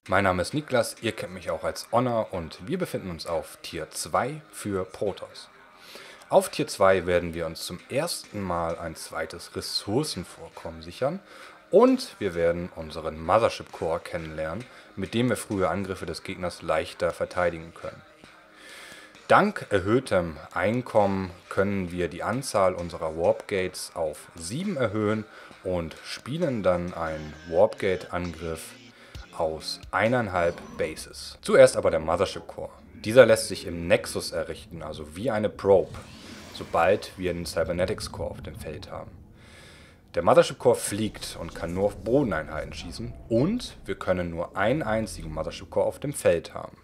Mein Name ist Niklas, ihr kennt mich auch als Honor und wir befinden uns auf Tier 2 für Protoss. Auf Tier 2 werden wir uns zum ersten Mal ein zweites Ressourcenvorkommen sichern und wir werden unseren Mothership Core kennenlernen, mit dem wir frühe Angriffe des Gegners leichter verteidigen können. Dank erhöhtem Einkommen können wir die Anzahl unserer Warp Gates auf 7 erhöhen und spielen dann einen Warp Gate Angriff aus 1,5 Bases. Zuerst aber der Mothership Core. Dieser lässt sich im Nexus errichten, also wie eine Probe, sobald wir einen Cybernetics Core auf dem Feld haben. Der Mothership Core fliegt und kann nur auf Bodeneinheiten schießen und wir können nur einen einzigen Mothership Core auf dem Feld haben.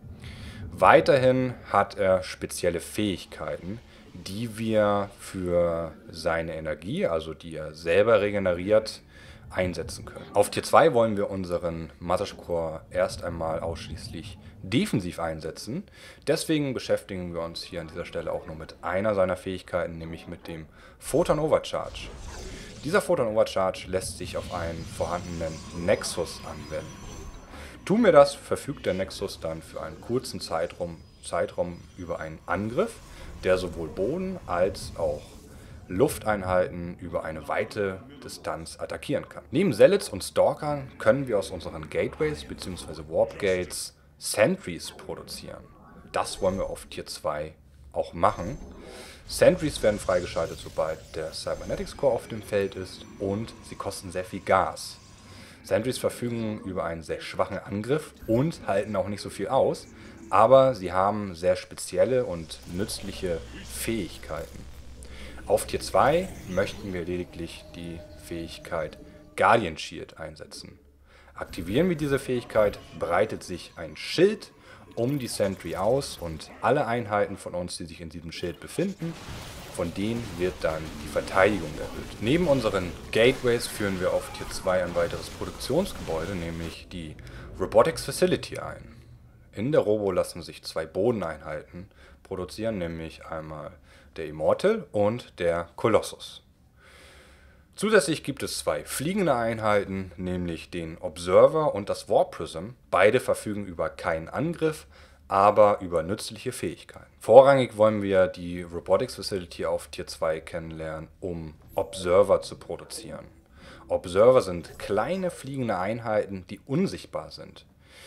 Weiterhin hat er spezielle Fähigkeiten, die wir für seine Energie, also die er selber regeneriert, einsetzen können. Auf Tier 2 wollen wir unseren Mothership Core erst einmal ausschließlich defensiv einsetzen. Deswegen beschäftigen wir uns hier an dieser Stelle auch nur mit einer seiner Fähigkeiten, nämlich mit dem Photon Overcharge. Dieser Photon Overcharge lässt sich auf einen vorhandenen Nexus anwenden. Tun wir das, verfügt der Nexus dann für einen kurzen Zeitraum über einen Angriff, der sowohl Boden- als auch Lufteinheiten über eine weite Distanz attackieren kann. Neben Zealots und Stalkern können wir aus unseren Gateways bzw. Warp Gates Sentries produzieren. Das wollen wir auf Tier 2 auch machen. Sentries werden freigeschaltet, sobald der Cybernetics Core auf dem Feld ist und sie kosten sehr viel Gas. Sentries verfügen über einen sehr schwachen Angriff und halten auch nicht so viel aus, aber sie haben sehr spezielle und nützliche Fähigkeiten. Auf Tier 2 möchten wir lediglich die Fähigkeit Guardian Shield einsetzen. Aktivieren wir diese Fähigkeit, breitet sich ein Schild um die Sentry aus und alle Einheiten von uns, die sich in diesem Schild befinden, von denen wird dann die Verteidigung erhöht. Neben unseren Gateways führen wir auf Tier 2 ein weiteres Produktionsgebäude, nämlich die Robotics Facility ein. In der Robo lassen sich 2 Bodeneinheiten produzieren, nämlich einmal der Immortal und der Colossus. Zusätzlich gibt es 2 fliegende Einheiten, nämlich den Observer und das Warp Prism. Beide verfügen über keinen Angriff, aber über nützliche Fähigkeiten. Vorrangig wollen wir die Robotics Facility auf Tier 2 kennenlernen, um Observer zu produzieren. Observer sind kleine fliegende Einheiten, die unsichtbar sind.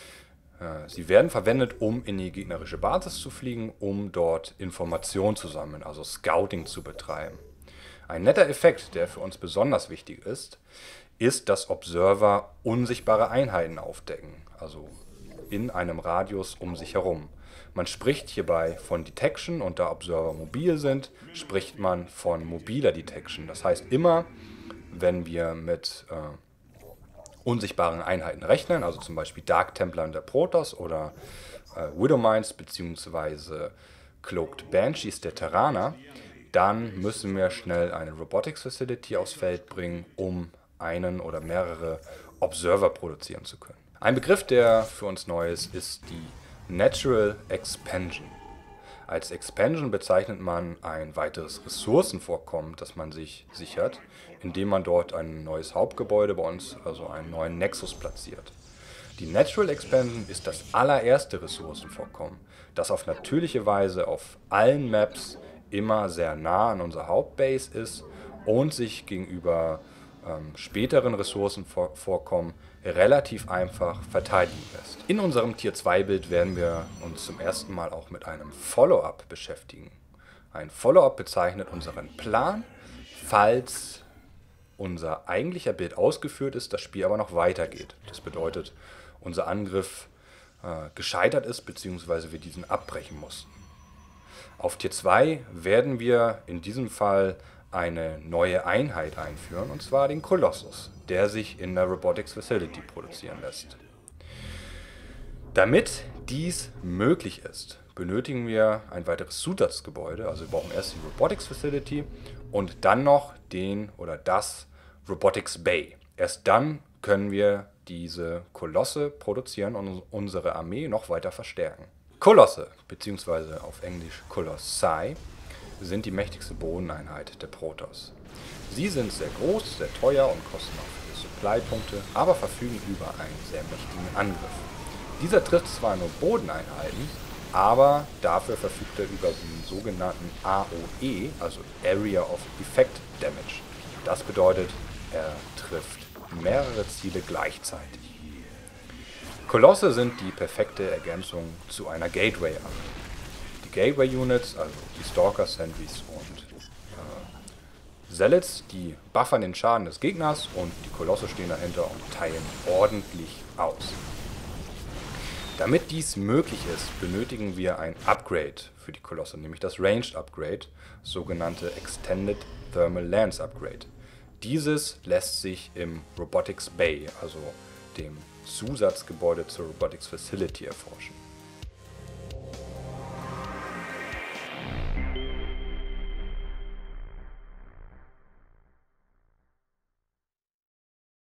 Sie werden verwendet, um in die gegnerische Basis zu fliegen, um dort Informationen zu sammeln, also Scouting zu betreiben. Ein netter Effekt, der für uns besonders wichtig ist, dass Observer unsichtbare Einheiten aufdecken, also in einem Radius um sich herum. Man spricht hierbei von Detection und da Observer mobil sind, spricht man von mobiler Detection. Das heißt, immer wenn wir mit unsichtbaren Einheiten rechnen, also zum Beispiel Dark Templar der Protoss oder Widowmines bzw. Cloaked Banshees der Terraner, dann müssen wir schnell eine Robotics Facility aufs Feld bringen, um einen oder mehrere Observer produzieren zu können. Ein Begriff, der für uns neu ist die Natural Expansion. Als Expansion bezeichnet man ein weiteres Ressourcenvorkommen, das man sich sichert, indem man dort ein neues Hauptgebäude bei uns, also einen neuen Nexus, platziert. Die Natural Expansion ist das allererste Ressourcenvorkommen, das auf natürliche Weise auf allen Maps immer sehr nah an unserer Hauptbase ist und sich gegenüber späteren Ressourcenvorkommen relativ einfach verteidigen lässt. In unserem Tier 2 Bild werden wir uns zum ersten Mal auch mit einem Follow-up beschäftigen. Ein Follow-up bezeichnet unseren Plan, falls unser eigentlicher Bild ausgeführt ist, das Spiel aber noch weitergeht. Das bedeutet, unser Angriff gescheitert ist, bzw. wir diesen abbrechen mussten. Auf Tier 2 werden wir in diesem Fall eine neue Einheit einführen, und zwar den Colossus, der sich in der Robotics Facility produzieren lässt. Damit dies möglich ist, benötigen wir ein weiteres Zusatzgebäude, also wir brauchen erst die Robotics Facility und dann noch den oder das Robotics Bay. Erst dann können wir diese Kolosse produzieren und unsere Armee noch weiter verstärken. Kolosse, beziehungsweise auf Englisch Colossi, sind die mächtigste Bodeneinheit der Protoss. Sie sind sehr groß, sehr teuer und kosten auch Supply-Punkte, aber verfügen über einen sehr mächtigen Angriff. Dieser trifft zwar nur Bodeneinheiten, aber dafür verfügt er über den sogenannten AOE, also Area of Effect Damage. Das bedeutet, er trifft mehrere Ziele gleichzeitig. Kolosse sind die perfekte Ergänzung zu einer Gateway-Armee. Die Gateway-Units, also die Stalker, Sentries und Zealots, die buffern den Schaden des Gegners und die Kolosse stehen dahinter und teilen ordentlich aus. Damit dies möglich ist, benötigen wir ein Upgrade für die Kolosse, nämlich das Ranged Upgrade, sogenannte Extended Thermal Lance Upgrade. Dieses lässt sich im Robotics Bay, also dem Zusatzgebäude zur Robotics Facility, erforschen.